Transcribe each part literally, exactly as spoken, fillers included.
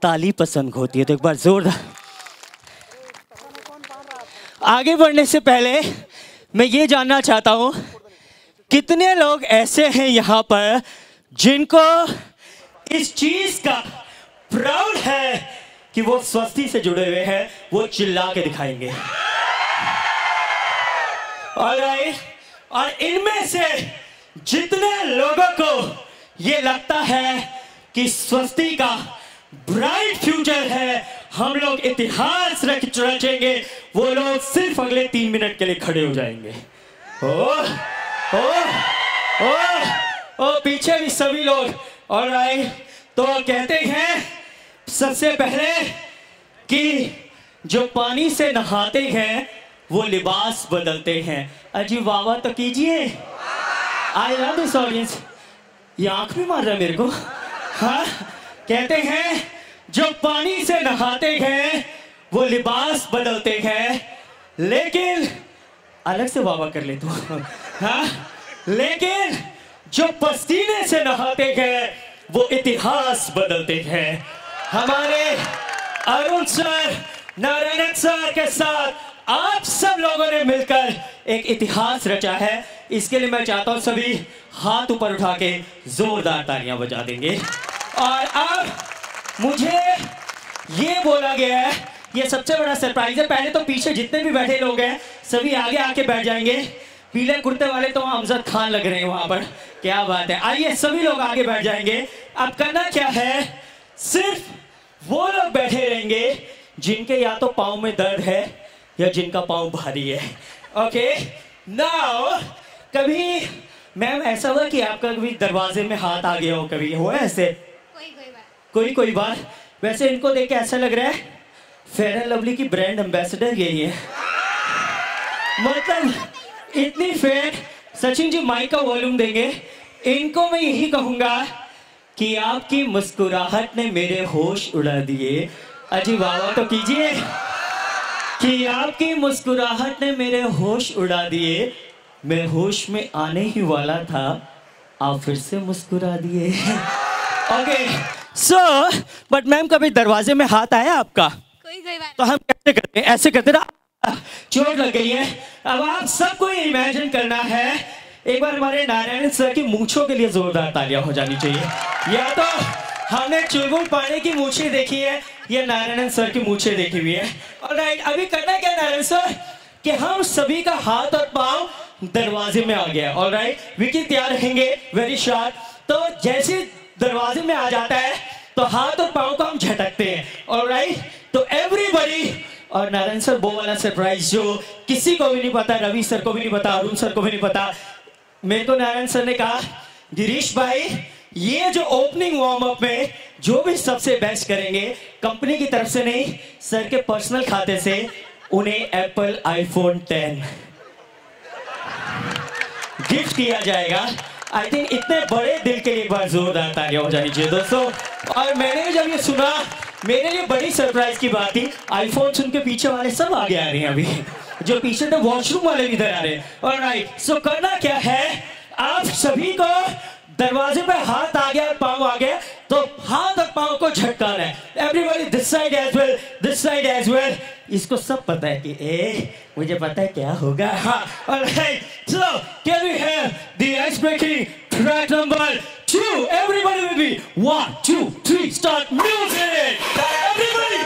ताली पसंद होती है, तो एक बार जोरदार। आगे बढ़ने से पहले मैं ये जानना चाहता हूँ कितने लोग ऐसे हैं यहाँ पर जिनको इस चीज का प्राउड है कि वो स्वस्ति से जुड़े हुए हैं, वो चिल्ला के दिखाएंगे। ऑलराइट, और इनमें से जितने लोगों को ये लगता है कि स्वस्ति का ब्राइट फ्यूचर है, हम लोग इतिहास रच रचेंगे, वो लोग सिर्फ अगले तीन मिनट के लिए खड़े हो जाएंगे। ओ, ओ, ओ, ओ, पीछे भी सभी लोग। ऑलराइट, तो कहते हैं सबसे पहले कि जो पानी से नहाते हैं वो लिबास बदलते हैं। अजी वाह वाह तो कीजिए। I love this audience. ये आंख भी मार रहा है मेरे को। हाँ, कहते हैं जो पानी से नहाते हैं वो लिबास बदलते हैं, लेकिन अलग से वाह वाह कर ले तू। हाँ, लेकिन जो पसीने से नहाते हैं वो इतिहास बदलते हैं। हमारे अरुण सर, नारायण सर के साथ आप सब लोगों ने मिलकर एक इतिहास रचा है। इसके लिए मैं चाहता हूं सभी हाथ ऊपर उठा के जोरदार तालियां बजा देंगे। और अब मुझे ये बोला गया है, ये सबसे बड़ा सरप्राइज है। पहले तो पीछे जितने भी बैठे लोग हैं सभी आगे आके बैठ जाएंगे। पीले कुर्ते वाले तो अमजद खान लग रहे हैं वहां पर, क्या बात है। आइए सभी लोग आगे बैठ जाएंगे। अब करना क्या है, सिर्फ वो लोग बैठे रहेंगे जिनके या तो पाँव में दर्द है या जिनका पाँव भारी है। ओके, नाउ कभी मैम ऐसा हुआ कि आपका कभी दरवाजे में हाथ आ गया हो, कभी हुआ ऐसे? कोई कोई बार कोई कोई बार। वैसे इनको देख के ऐसा लग रहा है फेयर एंड लवली की ब्रांड एम्बेसडर यही है। मतलब इतनी फेयर। सचिन जी माइक का वॉल्यूम देंगे। इनको मैं यही कहूंगा कि आपकी मुस्कुराहट ने मेरे होश उड़ा दिए। अजी वाह वाह तो कीजिए। कि आपकी मुस्कुराहट ने मेरे होश उड़ा दिए, मैं होश में आने ही वाला था, आप फिर से मुस्कुरा दिए। ओके, सो बट मैम कभी दरवाजे में हाथ आया आपका? कोई कोई बात। तो हम कैसे करते हैं, ऐसे करते ना, चोट लग गई है। अब आप सबको इमेजिन करना है, एक बार हमारे नारायण सर की मूंछों के लिए जोरदार तालियां हो जानी चाहिए। या तो हमने चुलबुल पानी की मूछें देखी है, ये नारायण सर की मूछें देखी हुई है। ऑलराइट, अभी करना क्या नारायण सर कि हम सभी का हाथ और पांव दरवाजे में आ गया। ऑलराइट, विकी तैयार रहेंगे, वेरी शार्प। तो जैसे दरवाजे में आ जाता है तो हाथ और पांव को हम झटकते हैं। ऑलराइट, तो एवरीबॉडी। और नारायण सर वो वाला सरप्राइज जो किसी को भी नहीं पता, रवि सर को भी नहीं पता, अरुण सर को भी नहीं पता। मेरे को नारायण सर ने कहा गिरीश भाई ये जो ओपनिंग वार्म अप में जो भी सबसे बेस्ट करेंगे, कंपनी की तरफ से नहीं सर के पर्सनल खाते से उन्हें एप्पल आईफोन टेन गिफ्ट किया जाएगा। आई थिंक इतने बड़े दिल के लिए एक बार जोरदार तालियां हो जानी चाहिए दोस्तों। और मैंने जब ये सुना मेरे लिए बड़ी सरप्राइज की बात थी। आईफोन सुन के पीछे वाले सब आगे आ रहे हैं, अभी जो पीछे थे वॉशरूम वाले भी इधर आ रहे हैं। ऑलराइट, सो करना क्या है, आप सभी को दरवाजे पे हाथ आ गया, पांव आ गया, तो हाथ और पांव को झटकाना है। Everybody this side as well, this side as well. इसको सब पता है कि ए मुझे पता है क्या होगा। हाँ, alright, so can we have the ice breaking track number two? Everybody will be one two three start music. Everybody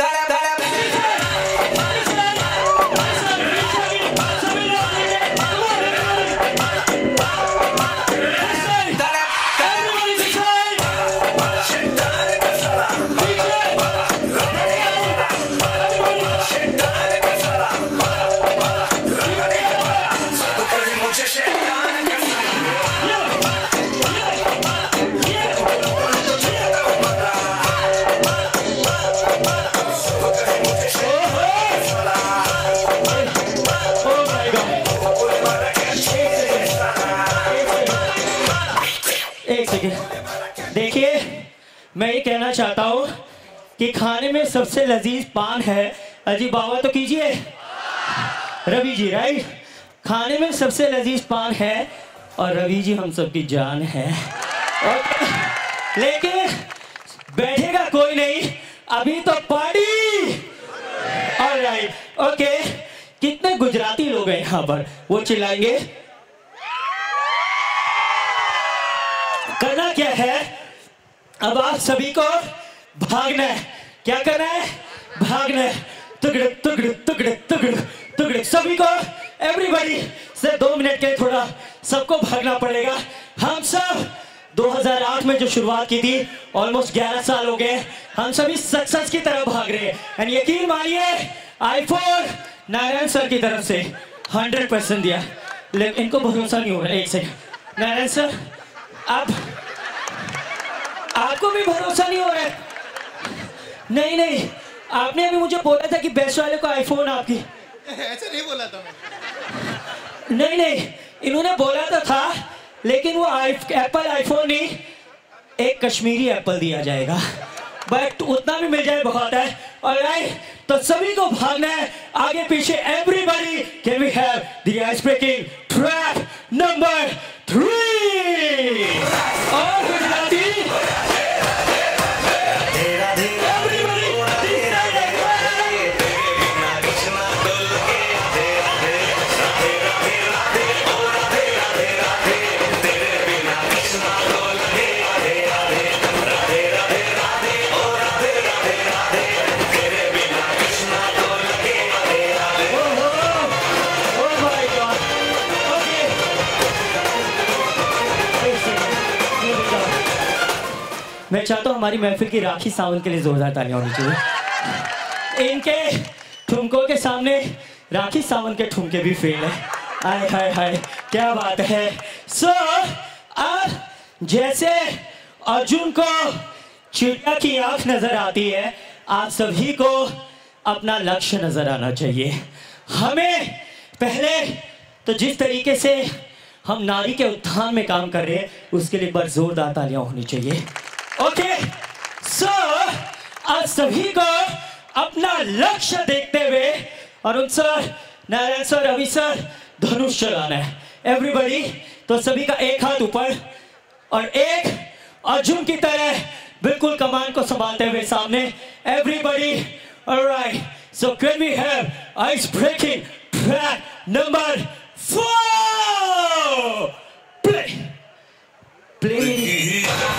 देखिए, मैं ये कहना चाहता हूँ कि खाने में सबसे लजीज पान है। अजी बाबा तो कीजिए, रवि जी राइट। खाने में सबसे लजीज पान है और रवि जी हम सबकी जान है। और लेकिन बैठेगा कोई नहीं, अभी तो पार्टी। ऑलराइट, ओके, कितने गुजराती लोग हैं यहाँ पर, वो चिल्लाएंगे। करना क्या है, अब आप सभी को भागना है। क्या करना है, भागना है। तुगड़ तुगड़ तुगड़ तुगड़ तुगड़, सभी को, एवरीबॉडी से दो मिनट के थोड़ा सबको भागना पड़ेगा। हम सब दो हज़ार आठ में जो शुरुआत की थी, ऑलमोस्ट ग्यारह साल हो गए, हम सभी सक्सेस की तरफ भाग रहे हैं। एंड यकीन मानिए, आईफोन नारायण सर की तरफ से हंड्रेड परसेंट दिया, लेकिन इनको भरोसा नहीं हो रहा। एक सेकंड, नारायण सर, आप आपको भी भरोसा नहीं हो रहा है? नहीं नहीं, आपने अभी मुझे बोला था कि बेस्ट वाले को आईफोन आपकी। ऐसा नहीं बोला था मैं। नहीं नहीं, इन्होंने बोला तो था, लेकिन वो एप्पल आईफोन नहीं, एक कश्मीरी एप्पल दिया जाएगा, बट उतना भी मिल जाए बहुत है। ऑलराइट, तो सभी को भागना है आगे पीछे। Everybody, can we have the ice breaking track number three? और गुजराती मैं चाहता हूँ हमारी महफिल की राखी सावंत के लिए जोरदार तालियां होनी चाहिए। इनके ठुमकों के सामने राखी सावंत के ठुमके भी फेल है। हाय हाय हाय, क्या बात है। सो so, अब जैसे अर्जुन को चिड़िया की आंख नजर आती है, आप सभी को अपना लक्ष्य नजर आना चाहिए। हमें पहले तो जिस तरीके से हम नारी के उत्थान में काम कर रहे हैं, उसके लिए एक बार जोरदार तालियां होनी चाहिए। ओके, सो आज सभी को अपना लक्ष्य देखते हुए Arun sir, Narayan sir, Ravi sir, धनुष चलाना है। एवरीबॉडी, तो सभी का एक हाथ ऊपर और एक अर्जुन की तरह बिल्कुल कमान को संभालते हुए सामने। Everybody, alright, so can we have ice breaking track number four? Play play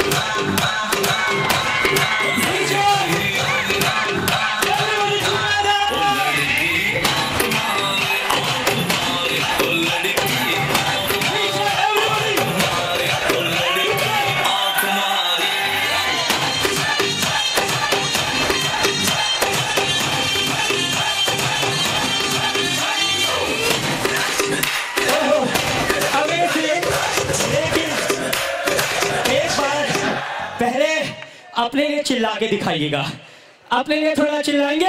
अपने लिए चिल्ला के दिखाइएगा। अपने लिए थोड़ा चिल्लाएंगे।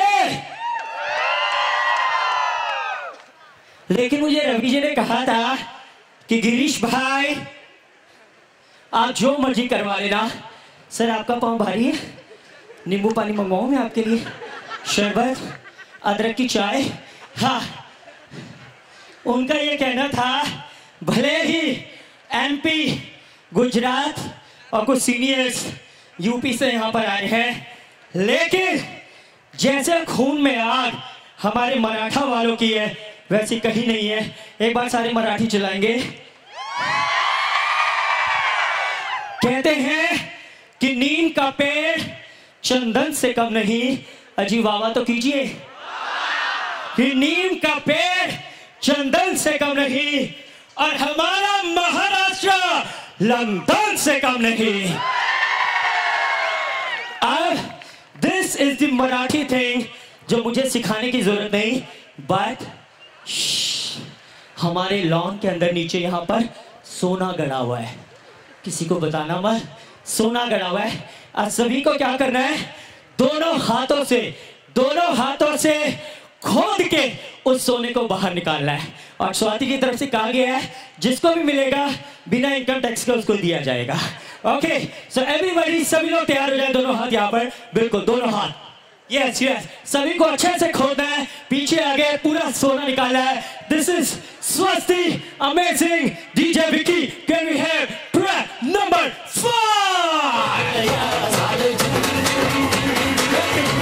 लेकिन मुझे रवि जी ने कहा था कि गिरीश भाई आप जो मर्जी करवा लेना। सर, आपका पाँव भारी है, नींबू पानी मंगवाऊं मैं आपके लिए, शरबत, अदरक की चाय? हाँ, उनका ये कहना था, भले ही एमपी, गुजरात और कुछ सीनियर्स यूपी से यहाँ पर आए हैं, लेकिन जैसे खून में आग हमारे मराठा वालों की है, वैसी कहीं नहीं है। एक बार सारे मराठी चलाएंगे। कहते हैं कि नीम का पेड़ चंदन से कम नहीं। अजी वावा तो कीजिए। कि नीम का पेड़ चंदन से कम नहीं और हमारा महाराष्ट्र लंदन से कम नहीं। अब this is the Marathi thing जो मुझे सिखाने की जरूरत नहीं, बट हमारे लॉन के अंदर नीचे यहाँ पर सोना गड़ा हुआ है, किसी को बताना मत। सोना गड़ा हुआ है। आज सभी को क्या करना है, दोनों हाथों से दोनों हाथों से खोद के उस सोने को बाहर निकालना है। और स्वाति की तरफ से कहा गया है, जिसको भी मिलेगा बिना इनकम टैक्स के उसको दिया जाएगा। ओके, सो एवरीबॉडी, सभी लोग तैयार हो जाए। दोनों हाथ यहाँ पर, बिल्कुल दोनों हाथ। यस यस, सभी को अच्छे से खोदना है, पीछे आगे पूरा सोना निकालना है। This is Swasti amazing DJ Vicky. Can we have track number five?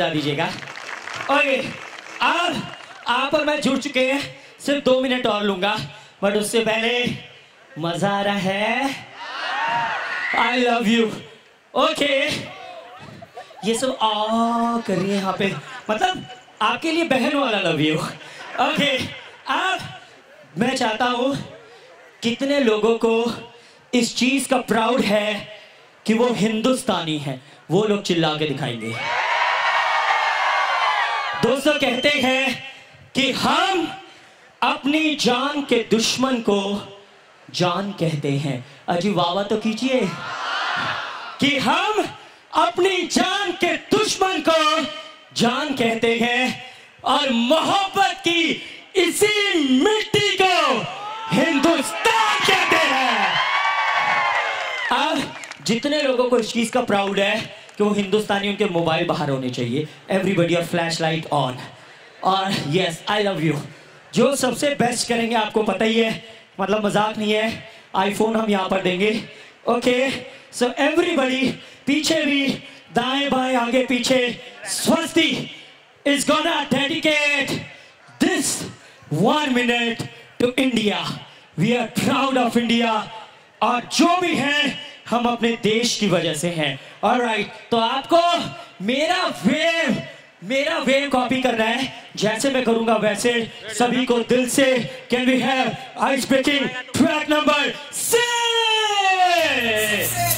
बजा दीजिएगा। ओके, अब आप और मैं जुड़ चुके हैं, सिर्फ दो मिनट और लूंगा, बट उससे पहले मजा आ रहा है? आई लव यू। ओके, ये सब आ करिए यहाँ पे, मतलब आपके लिए बहन वाला लव यू। ओके, अब मैं चाहता हूं कितने लोगों को इस चीज का प्राउड है कि वो हिंदुस्तानी है, वो लोग चिल्ला के दिखाएंगे। दोस्तों, कहते हैं कि हम अपनी जान के दुश्मन को जान कहते हैं। अजी वाह तो कीजिए कि हम अपनी जान के दुश्मन को जान कहते हैं और मोहब्बत की इसी मिट्टी को हिंदुस्तान कहते हैं। अब जितने लोगों को इस चीज का प्राउड है कि वो हिंदुस्तानी, उनके मोबाइल बाहर होने चाहिए। एवरीबडी और फ्लैश लाइट ऑन। और यस, आई लव यू। जो सबसे बेस्ट करेंगे आपको पता ही है, मतलब मजाक नहीं है, आईफोन हम यहाँ पर देंगे। ओके, सो एवरीबडी, पीछे भी, दाएं बाएं आगे पीछे, स्वस्ति is gonna dedicate this one minute to India. We are proud of India. और जो भी है हम अपने देश की वजह से हैं। Alright, तो आपको मेरा वेव मेरा वेव कॉपी करना है, जैसे मैं करूंगा वैसे सभी को दिल से। Can we have ice breaking track number six?